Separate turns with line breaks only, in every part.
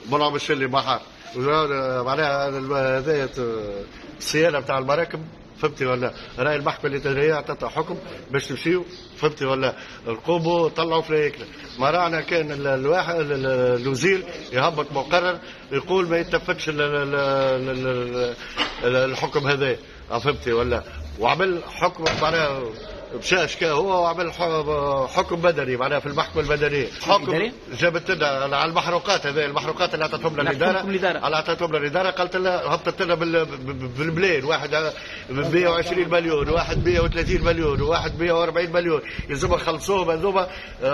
منعم الشلي بحر معناها هذايا الصيانه بتاع المراكب فهمتي ولا؟ راي المحكمه الاداريه اعطتها حكم باش تمشيو فهمتي ولا؟ نقوموا طلعوا فلايكنا. ما رانا كان الواحد الوزير يهبط مقرر يقول ما يتنفذش الحكم هذا فهمتي ولا؟ وعمل حكم معناها مشى شكا هو وعمل حكم بدني معناها في المحكمه المدنيه. حكم جابت لنا على المحروقات هذه المحروقات اللي اعطتهم لنا الاداره اعطتهم لنا الاداره قالت لنا هبطت لنا بالبلين واحد ب 120 مليون وواحد 130 مليون وواحد 140 مليون يلزم نخلصوهم هذوما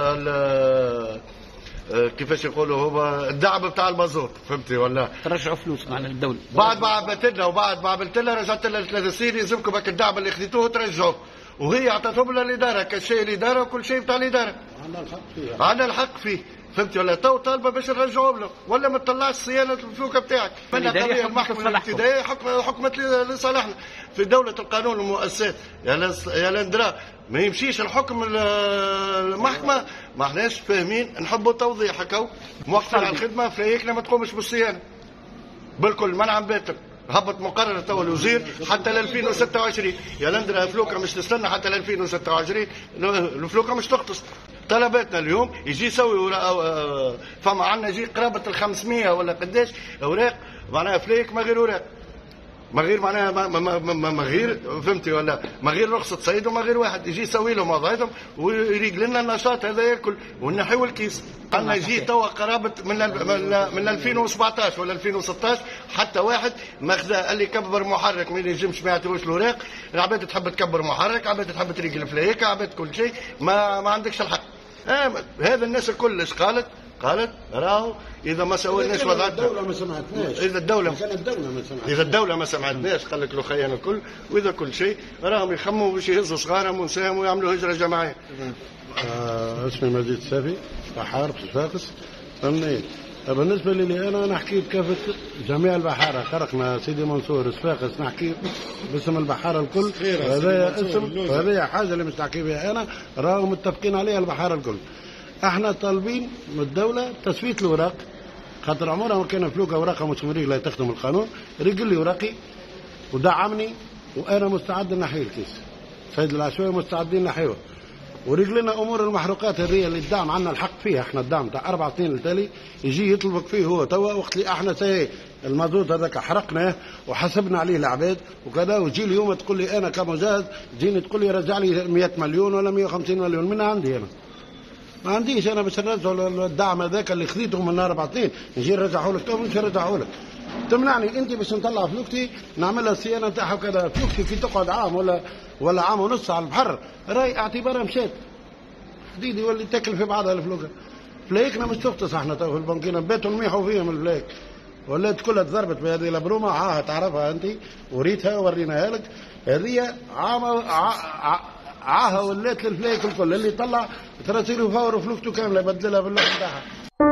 كيفاش يقولوا هما الدعم بتاع المازوت فهمتي ولا؟
ترجعوا فلوس معنا للدوله
بعد ما عملت لنا وبعد ما عملت لنا رجعت لنا 3 سنين يلزمكم هاك الدعم اللي خذيتوه ترجعوه. وهي اعطتهم لنا الاداره كل شيء الاداره وكل شيء بتاع الاداره عندنا الحق فيه فهمتي ولا؟ تو طالبه باش نرجعوا له ولا ما تطلعش صيانه الفلوكه بتاعك. من قضيه المحكمه الابتدائيه حكمت لصالحنا في دوله القانون والمؤسسات. يا لندرا ما يمشيش الحكم المحكمه ما احناش فاهمين نحبوا توضيح هكا موقفين على الخدمه فهيكنا ما تقومش بالصيانه بالكل منع باطل. هبط مقرر تو الوزير حتى ل 2026 يا لندرا الفلوكه مش تستنى حتى ل 2026 الفلوكه مش تغطس. طلباتنا اليوم يجي يسوي فما عندنا يجي قرابه ال 500 ولا قداش اوراق معناها فليك ما غير اوراق ما غير معناها ما غير فهمتي ولا؟ ما غير رخصه صيد وما غير واحد يجي يسوي لهم وضعيتهم ويريق لنا النشاط هذا ياكل ونحيوا الكيس. عندنا يجي توا قرابه من 2017 ولا 2016 حتى واحد ماخذ قال لي كبر محرك ما ينجمش ما يعطيوش الوراق. العباد تحب تكبر محرك عباد تحب تريق الفلايكه عباد كل شيء ما عندكش الحق. هذا الناس الكل ايش قالت راهو اذا ما سويناش وضعتنا
الدوله ما سمعتناش
اذا الدوله ما سمعتناش قال لك الخيان الكل واذا كل شيء راهم يخموا باش يهزوا صغارهم ونساهم ويعملوا هجره جماعيه.
اسمي مجيد سافي بحار في صفاقس فهمني. بالنسبه لي انا نحكي بكافه جميع البحاره خرقنا سيدي منصور صفاقس نحكي باسم البحاره الكل. هذا اسم وهذه حاجه اللي مش نحكي بها انا راهم متفقين عليها البحاره الكل. احنا طالبين من الدوله تسويه الاوراق خاطر عمرها ما كان فلوكه اوراقها مش لا تخدم القانون. رجل لي اوراقي ودعمني وانا مستعد نحيي الكيس. سيد العشوائي مستعدين نحيوه. ورجلنا امور المحروقات هذه اللي الدعم عندنا الحق فيها. احنا الدعم تاع 4 سنين التالي يجي يطلبك فيه هو توا وقت اللي احنا المازوت هذاك حرقناه وحسبنا عليه العباد وكذا وتجي لي يوم تقول لي انا كمجاز تجيني تقول لي رجع لي 100 مليون ولا 150 مليون من عندي انا ما عنديش انا باش نرجع الدعم هذاك اللي خذيته من 4 سنين نجي نرجعه لك تو مش نرجعه لك. تمنعني انت باش نطلع فلوكتي نعملها الصيانه نتاعها وكذا. فلوكتي كي تقعد عام ولا عام ونص على البحر راي اعتبارها مشات حديدي يولي تاكل في بعضها الفلوكه. فلايكنا مش تغطس احنا تو في البنكينا بيتوا نميحوا فيهم الفلايك ولات كلها تضربت بهذه البرومه عاها تعرفها انت وريتها وريناها لك. هذه عاها ولات للفلايك الكل اللي طلع ترى يصيروا فوروا فلوكته كامله يبدلها باللون نتاعها.